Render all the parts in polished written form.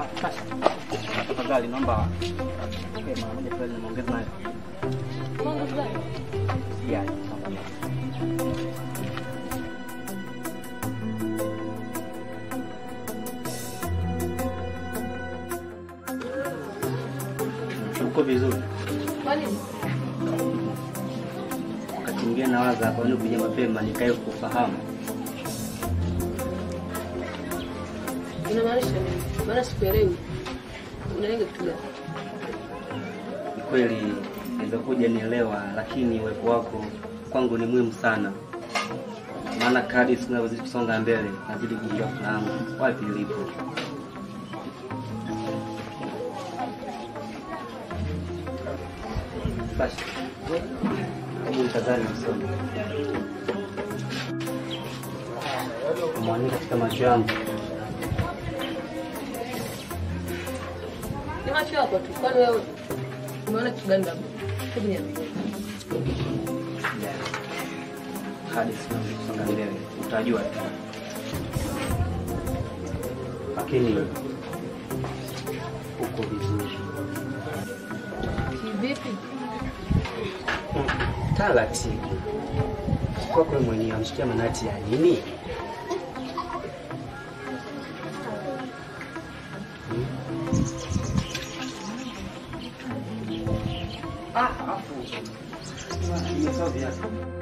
Sasa. Tafadhali naomba mara moja fulani niongeze nayo. Mungu gani? Yeah. Uko vizuri? Kwani? Wakati mwingine nawaza hapa ni kuja mapema nikae kufahamu. Unamaanisha nini? Maana sikuelewi. Unalenga kitu gani? Ni kweli naweza kuja nielewa, lakini uwepo wako kwangu ni muhimu sana. Maana kadri siku zinazozidi kusonga mbele nazidi kujua fahamu wapi nilipo. Basi. Hebu nitazame usoni. Mwani katika macho yangu. Ni macho yako tu. Kwani wewe umeona kitu gani labda? Hebu niambie. Hadi siku zinazosonga mbele utajua tu. Lakini uko vizuri. Kivipi? Taratibu. Kwa kweli mwenyewe amshikia manati ya nini? Afu. Ni sawa vipi?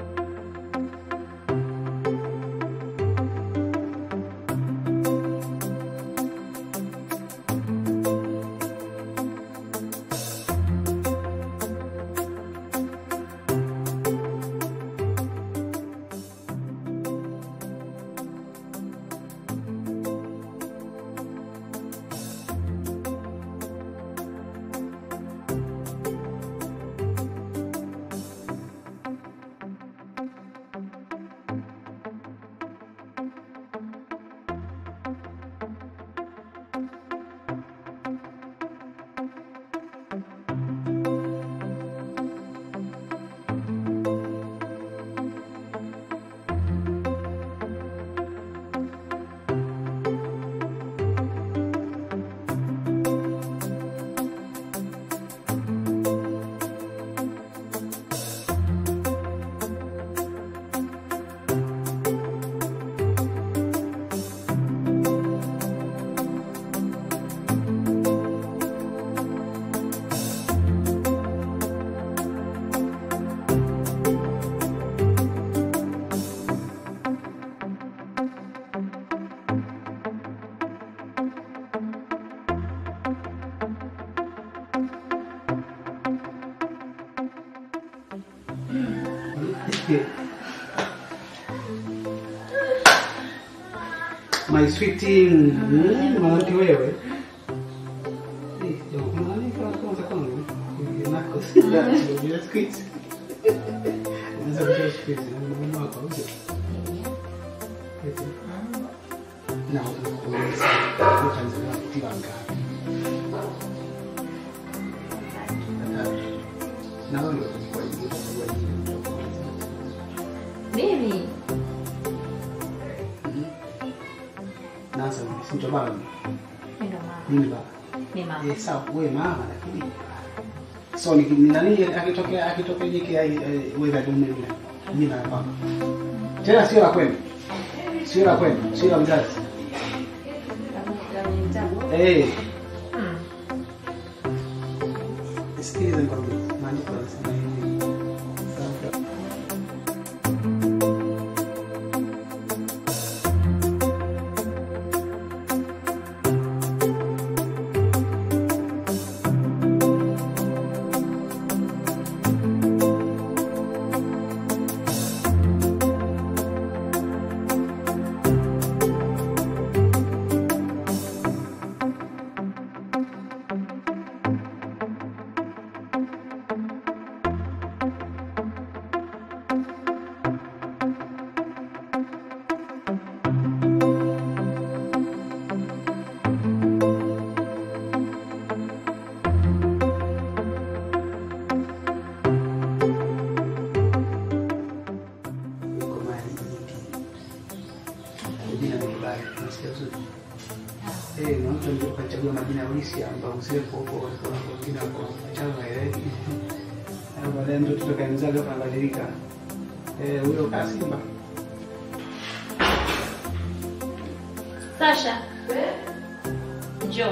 My sweetie, mwanamke wewe. Ndio, mwanamke kwanza kwangu. Nako sida, ndio squeeze. Unaweza kutoa squeeze, mama wako huyo. Na unaweza kuanza kutiranga. Na wewe kwa hiyo Mimi Nasa, sinto baba. ndio mama. Mimi baba. Ni mama. Sawa, wewe mama lakini. So ni nani akitokea jike wewe ndio mimi. Mimi na baba. Tena sio la kwenu. Sio la kwenu, sio la mzazi. Eh. Sikiliza nikwambie. Maandiko yanasema hivi. ukachagua majina ya ulisi ambayo usiwepo huko kwa wengine wako mchana haeleweki. Na baadaye ndio tutakaanza kama badilika. Huyo Kasimba. Sasha. Njoo.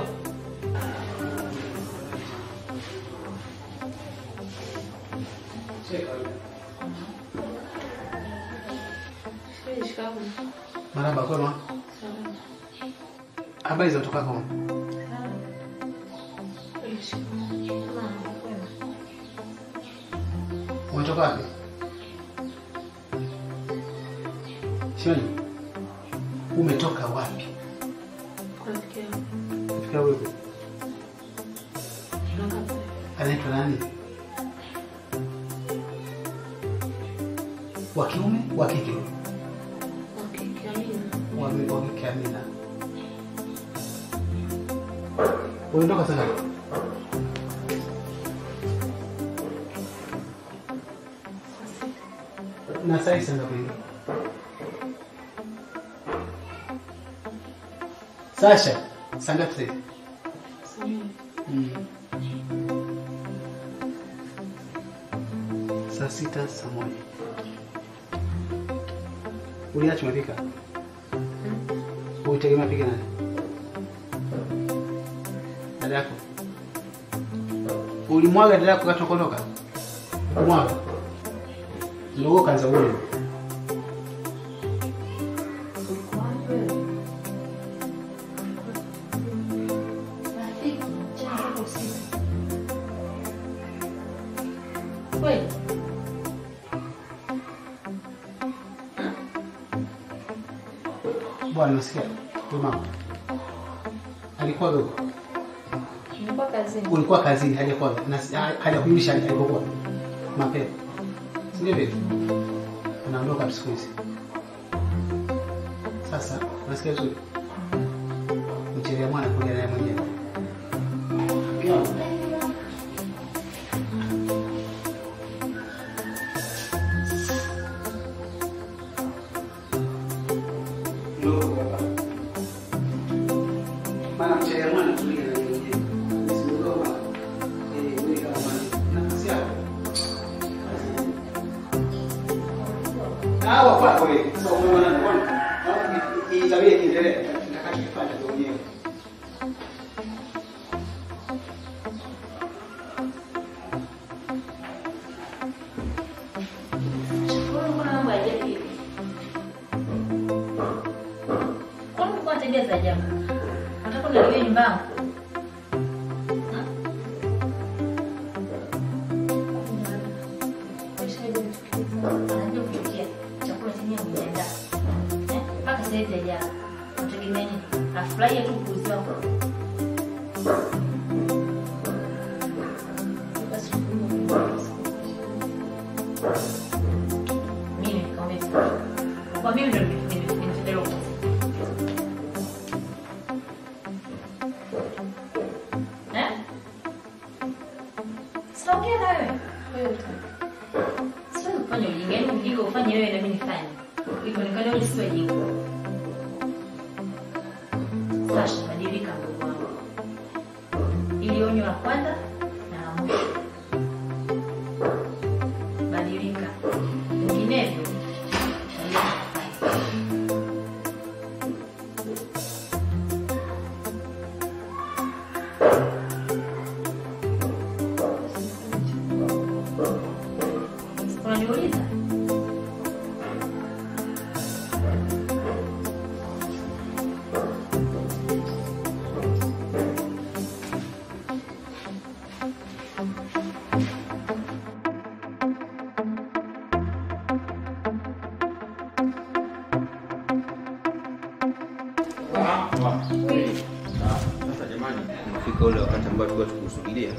Marhaba kwema. Habari za kutoka kwa? Umetoka wapi? Shoni. Umetoka wapi? Kutoka wewe. Anaitwa nani? Wa kiume, wa kike? Wa kike Amina. Unatoka sana? Na sasa ngapi? Sasha, sangapi? Saa 6 saa 1. Uliacha mapika? Ulitegemea pika nani? Dada yako. Ulimwaga dada yako katokondoka? Mwaga. Ndio kaanza ule. Bwana nasikia. Kwa mama. Alikuwa dogo. Nilikuwa kazini. Ulikuwa kazini hajakuwa na hajakujulisha alipokuwa mapema. Ndio vipi? Unaondoka siku hizi. Sasa nasikia vizuri. Mchelea mwana kuja naye mwenyewe. Mana mchelea mwana kuja naye mwenyewe. Hawa kwa kweli. Sasa umeona na bwana. Hii tabia iendelee nitakachofanya ndio mwenyewe. Shukuru kwa mambo ya jadi. Kwa tabia za ajabu. Nataka nielewe nyumbani. Afurahie tu kuuzi wako. Mimi kwa mimi ndio nimefundishwa. Songea na wewe. Sio kufanya ujinga, ujinga ufanye wewe na mimi nifanye. Hivyo nikana wewe sio ujinga. Sasha, badilika ndugu wangu. Ili onyo la kwanza na la mwisho. Badilika. Vinginevyo unaniuliza? Sasa jamani, tunafika ule wakati ambao tulikuwa tukusubiria.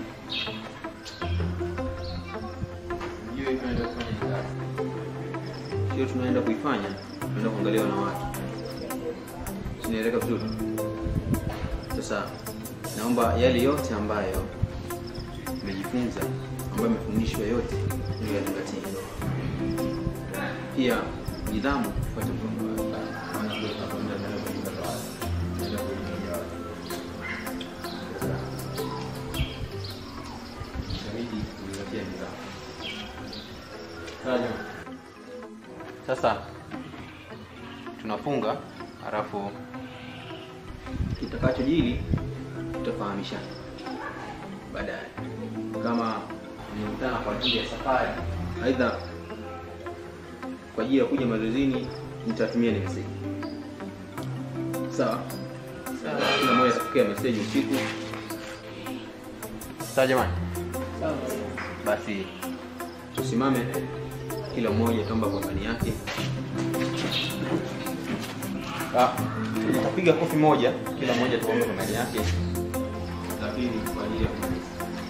Hiyo tunaenda kuifanya, tunaenda kuangalia na watu. Sinaeleka vizuri. Sasa naomba yale yote ambayo umejifunza, ambayo umefundishwa yote, ndio yazingatie. Pia nidhamu kufuata Sasa tunafunga, halafu kitakachojili tutafahamishana baadaye. Kama nimekutana kwa ajili ya safari, aidha kwa ajili ya kuja mazoezini, nitatumia ni message. Sawa? Sawa. Kila mmoja atapokea message usiku. Sawa jamani? Sawa. Basi tusimame, kila mmoja ataomba kwa imani yake. Tutapiga kofi moja, kila mmoja ataomba kwa imani yake. Lakini kwa ajili ya kumaliza.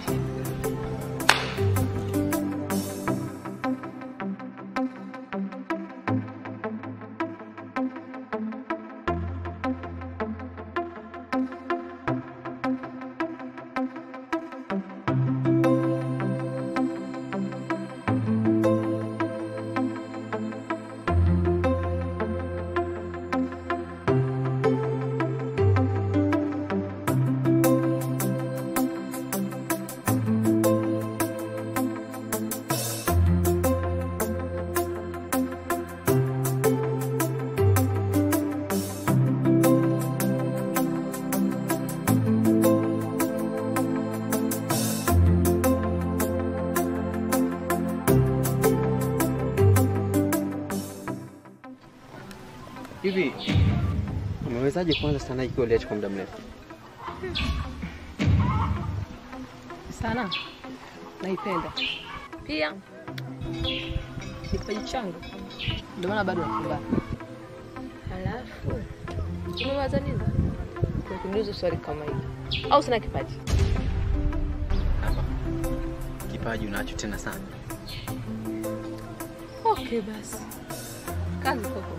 Hivi umewezaje kuanza sana ikiwa uliacha kwa muda mrefu? Sana. Naipenda. Pia ni kipaji changu. Ndio maana bado napambana. Halafu umewaza nini? Kwa kuniuliza swali kama hili. Au sina kipaji? Hapa. Kipaji unacho tena sana. Okay basi. Kazi kwako.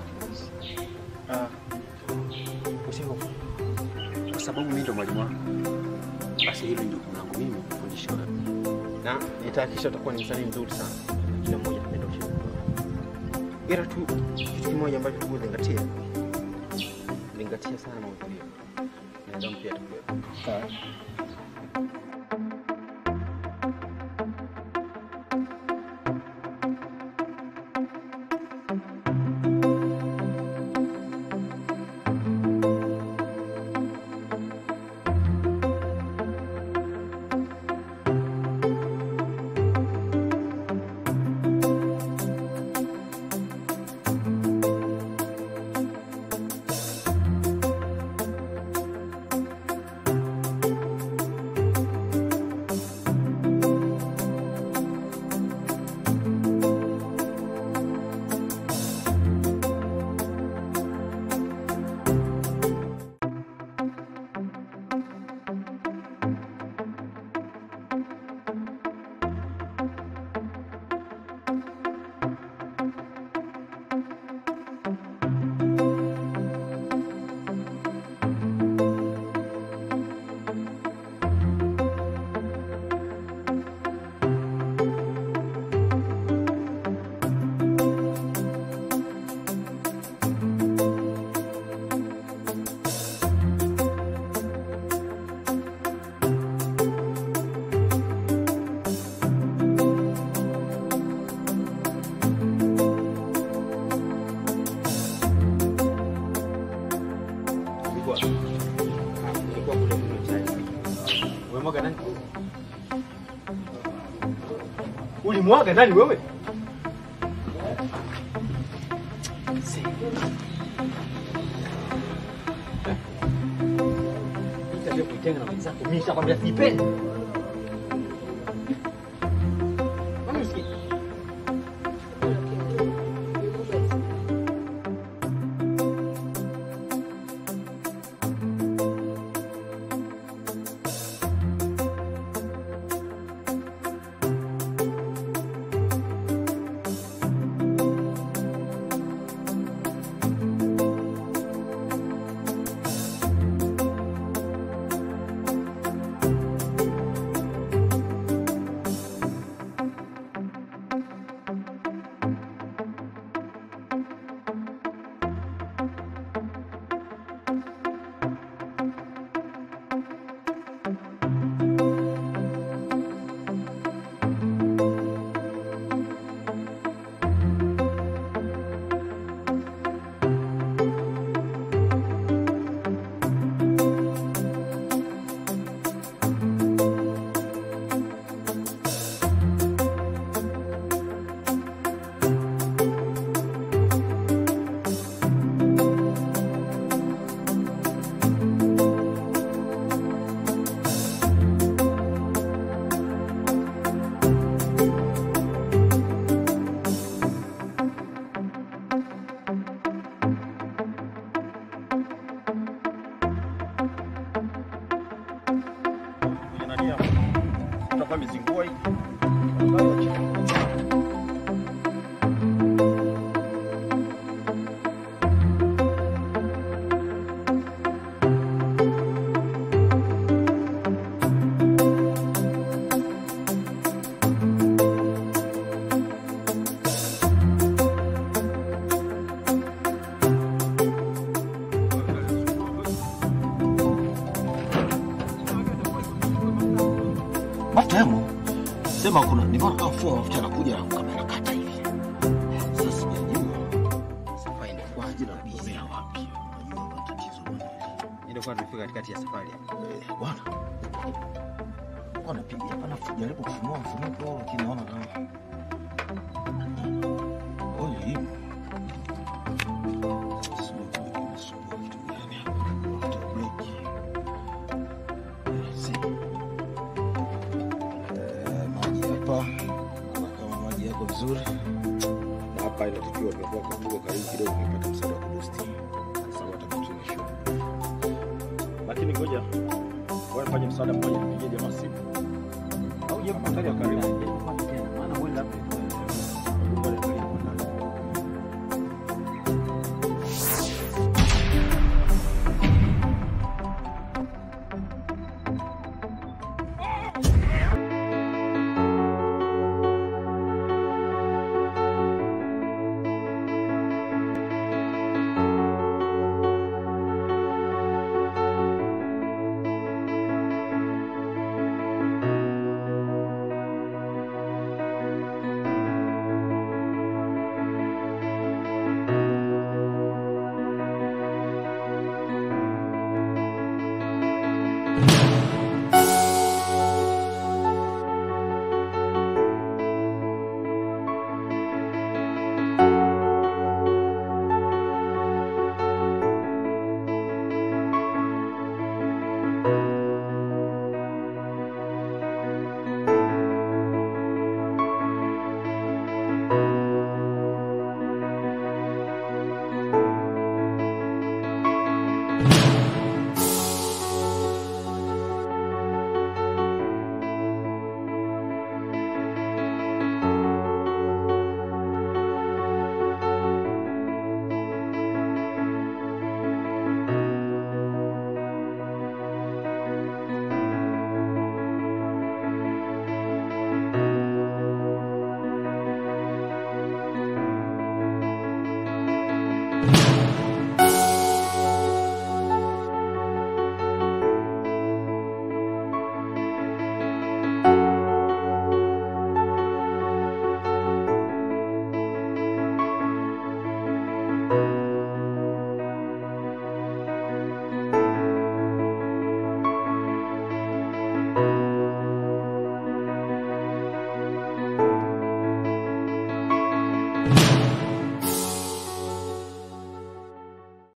Usihofu. Kwa sababu mimi ndo mwalimu wako. Basi hili ndio mlango mimi kufundisha wewe. Na nitahakikisha utakuwa ni msanii mzuri sana. Kila mmoja anapenda ushiriki. Ila tu kitu kimoja ambacho tukuzingatia. Zingatia sana mahudhurio. Na ndio pia atakuwepo. Sawa. Ulimwaga nani wewe? Nitaje kuitenga na wenzako. Mimi nishakwambia sipendi. Mami usikie. kwa mizingua hii. Matemo sema kuna nimeona kama mfua mtu anakuja na kamera kata hivi. Sasa sijajua safari ni kwa ajili ya bizia wapi. Unajua matatizo bwana. Ndio kwa tumefika katikati ya safari hapa. Bwana. Bwana piga hapa jaribu kufunua mfuniko lakini naona kama Oli. Kama maji yako vizuri Na hapa inatakiwa tumekuwa kutuko karibu kidogo kupata msaada wa kubusti. Sasa watakutunisha show. Lakini ngoja wafanye msaada mmoja, nipige jamaa simu. Au je, kwa tayari karibu.